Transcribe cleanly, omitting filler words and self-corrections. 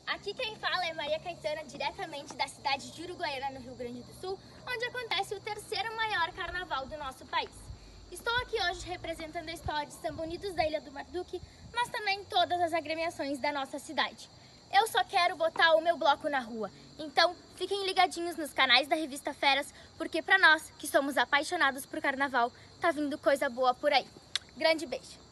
Aqui quem fala é Maria Caetana, diretamente da cidade de Uruguaiana, no Rio Grande do Sul, onde acontece o terceiro maior carnaval do nosso país. Estou aqui hoje representando a escola de Samba Unidos da Ilha do Marduque, mas também todas as agremiações da nossa cidade. Eu só quero botar o meu bloco na rua, então fiquem ligadinhos nos canais da revista Feras, porque para nós, que somos apaixonados por carnaval, tá vindo coisa boa por aí. Grande beijo!